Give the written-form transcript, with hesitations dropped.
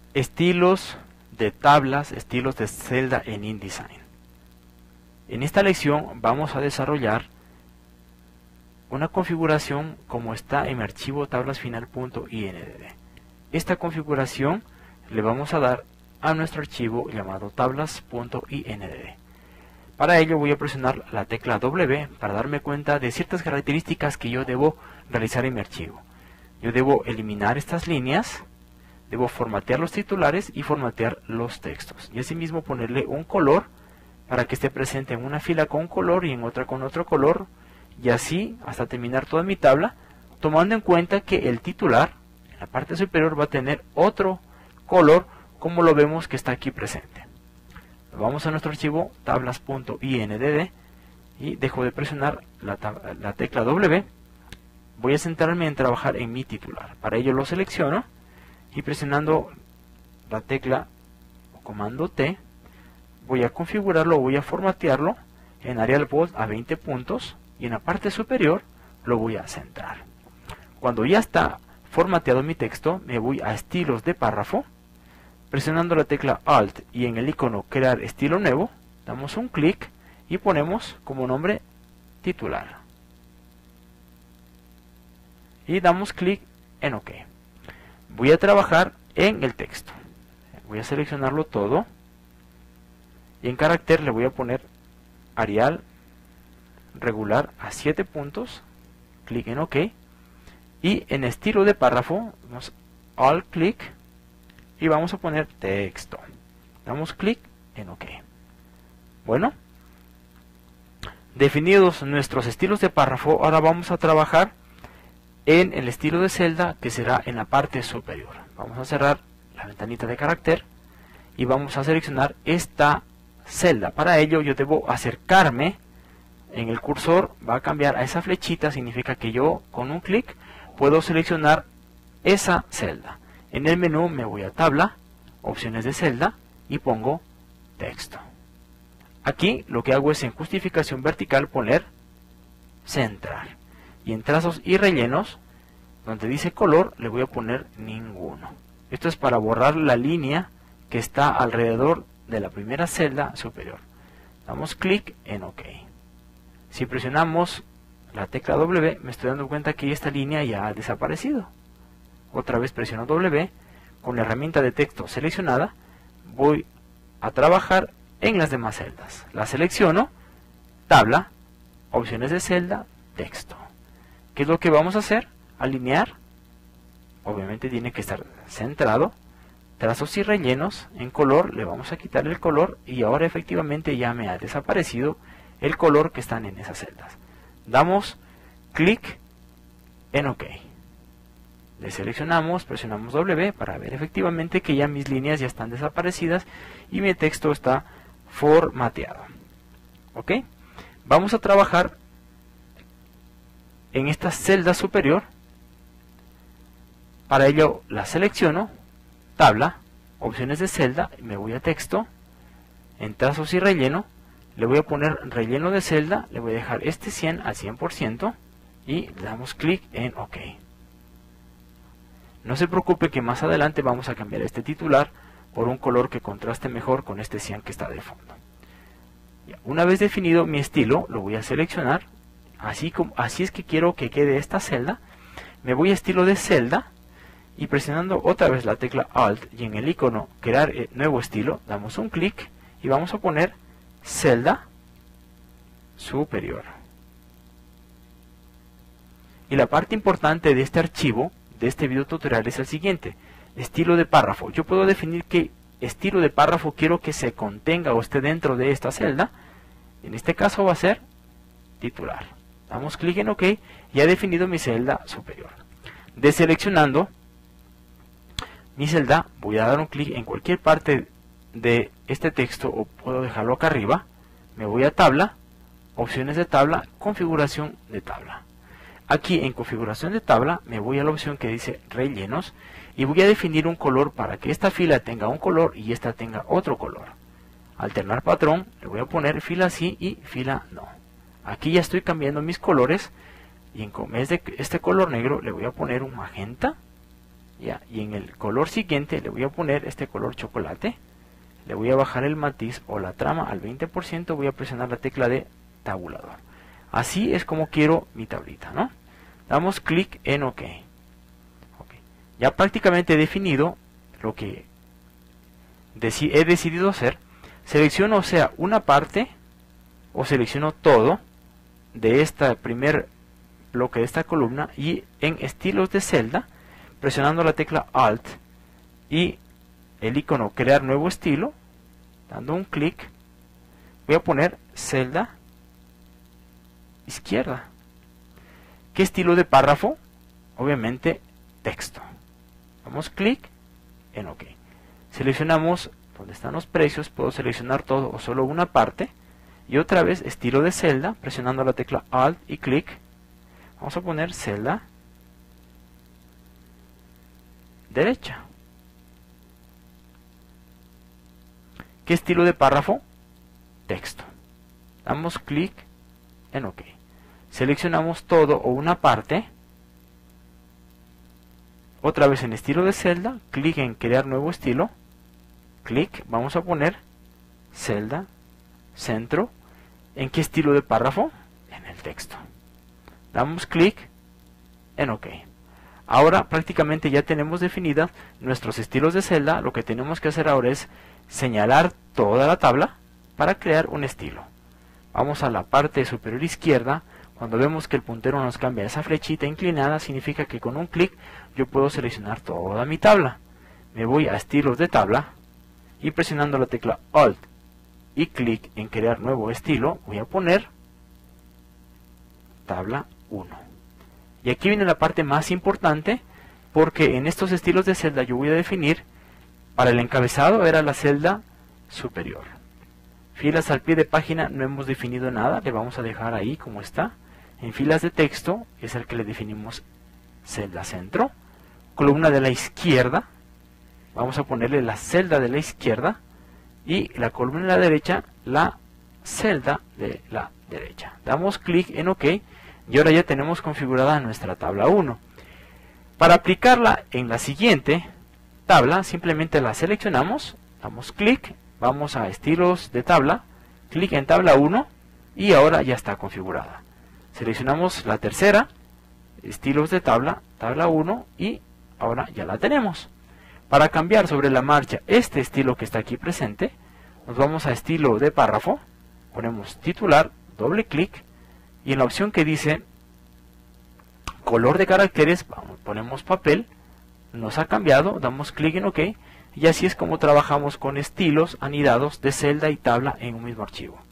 estilos de tablas, estilos de celda en InDesign. En esta lección vamos a desarrollar una configuración como está en mi archivo tablasfinal.indd. Esta configuración le vamos a dar a nuestro archivo llamado tablas.indd. Para ello voy a presionar la tecla W para darme cuenta de ciertas características que yo debo realizar en mi archivo. Yo debo eliminar estas líneas, debo formatear los titulares y formatear los textos. Y asimismo ponerle un color para que esté presente en una fila con un color y en otra con otro color. Y así hasta terminar toda mi tabla, tomando en cuenta que el titular en la parte superior va a tener otro color como lo vemos que está aquí presente. Vamos a nuestro archivo tablas.indd y dejo de presionar la tecla W. Voy a centrarme en trabajar en mi titular. Para ello lo selecciono y presionando la tecla o comando T voy a configurarlo, voy a formatearlo en Arial Bold a 20 puntos y en la parte superior lo voy a centrar. Cuando ya está formateado mi texto, me voy a estilos de párrafo. Presionando la tecla Alt y en el icono crear estilo nuevo, damos un clic y ponemos como nombre titular. Y damos clic en OK. Voy a trabajar en el texto. Voy a seleccionarlo todo. Y en carácter le voy a poner Arial regular a 7 puntos. Clic en OK. Y en estilo de párrafo, damos Alt clic. Y vamos a poner texto. Damos clic en OK. Bueno, definidos nuestros estilos de párrafo, ahora vamos a trabajar en el estilo de celda que será en la parte superior. Vamos a cerrar la ventanita de carácter y vamos a seleccionar esta celda. Para ello yo debo acercarme en el cursor, va a cambiar a esa flechita, significa que yo con un clic puedo seleccionar esa celda. En el menú me voy a tabla, opciones de celda y pongo texto. Aquí lo que hago es en justificación vertical poner centrar. Y en trazos y rellenos, donde dice color, le voy a poner ninguno. Esto es para borrar la línea que está alrededor de la primera celda superior. Damos clic en OK. Si presionamos la tecla W, me estoy dando cuenta que esta línea ya ha desaparecido. Otra vez presiono W, con la herramienta de texto seleccionada, voy a trabajar en las demás celdas. La selecciono, tabla, opciones de celda, texto. ¿Qué es lo que vamos a hacer? Alinear, obviamente tiene que estar centrado, trazos y rellenos, en color, le vamos a quitar el color y ahora efectivamente ya me ha desaparecido el color que están en esas celdas. Damos clic en OK. Le seleccionamos, presionamos W para ver efectivamente que ya mis líneas ya están desaparecidas y mi texto está formateado. ¿Ok? Vamos a trabajar en esta celda superior. Para ello la selecciono, tabla, opciones de celda, me voy a texto, en trazos y relleno, le voy a poner relleno de celda, le voy a dejar este 100 al 100% y le damos clic en OK. No se preocupe que más adelante vamos a cambiar este titular por un color que contraste mejor con este cian que está de fondo. Una vez definido mi estilo, lo voy a seleccionar, así es que quiero que quede esta celda. Me voy a estilo de celda y presionando otra vez la tecla Alt y en el icono crear nuevo estilo, damos un clic y vamos a poner celda superior. Y la parte importante de este archivo, de este video tutorial, es el siguiente: estilo de párrafo. Yo puedo definir qué estilo de párrafo quiero que se contenga o esté dentro de esta celda. En este caso va a ser titular. Damos clic en OK y ha definido mi celda superior. Deseleccionando mi celda, voy a dar un clic en cualquier parte de este texto o puedo dejarlo acá arriba. Me voy a tabla, opciones de tabla, configuración de tabla. Aquí en configuración de tabla me voy a la opción que dice rellenos y voy a definir un color para que esta fila tenga un color y esta tenga otro color. Alternar patrón, le voy a poner fila sí y fila no. Aquí ya estoy cambiando mis colores y en vez de este color negro le voy a poner un magenta Ya, y en el color siguiente le voy a poner este color chocolate. Le voy a bajar el matiz o la trama al 20%, voy a presionar la tecla de tabulador. Así es como quiero mi tablita, ¿no? Damos clic en OK. Ya prácticamente he definido lo que he decidido hacer. Selecciono, o sea, una parte o selecciono todo de este primer bloque de esta columna, y en estilos de celda, presionando la tecla Alt y el icono crear nuevo estilo, dando un clic, voy a poner celda izquierda. ¿Qué estilo de párrafo? Obviamente texto. Damos clic en OK. Seleccionamos donde están los precios, puedo seleccionar todo o solo una parte, y otra vez estilo de celda, presionando la tecla Alt y clic, vamos a poner celda derecha. ¿Qué estilo de párrafo? Texto. Damos clic en OK. Seleccionamos todo o una parte, otra vez en estilo de celda, clic en crear nuevo estilo, clic, vamos a poner celda centro. ¿En qué estilo de párrafo? En el texto. Damos clic en OK. Ahora prácticamente ya tenemos definidas nuestros estilos de celda. Lo que tenemos que hacer ahora es señalar toda la tabla para crear un estilo. Vamos a la parte superior izquierda. Cuando vemos que el puntero nos cambia esa flechita inclinada, significa que con un clic yo puedo seleccionar toda mi tabla. Me voy a estilos de tabla y presionando la tecla Alt y clic en crear nuevo estilo, voy a poner tabla 1. Y aquí viene la parte más importante, porque en estos estilos de celda yo voy a definir, para el encabezado era la celda superior. Filas al pie de página no hemos definido nada, le vamos a dejar ahí como está. En filas de texto es el que le definimos celda centro. Columna de la izquierda, vamos a ponerle la celda de la izquierda, y la columna de la derecha, la celda de la derecha. Damos clic en OK y ahora ya tenemos configurada nuestra tabla 1. Para aplicarla en la siguiente tabla, simplemente la seleccionamos, damos clic, vamos a estilos de tabla, clic en tabla 1 y ahora ya está configurada. Seleccionamos la tercera, estilos de tabla, tabla 1, y ahora ya la tenemos. Para cambiar sobre la marcha este estilo que está aquí presente, nos vamos a estilo de párrafo, ponemos titular, doble clic, y en la opción que dice color de caracteres, ponemos papel, nos ha cambiado, damos clic en OK, y así es como trabajamos con estilos anidados de celda y tabla en un mismo archivo.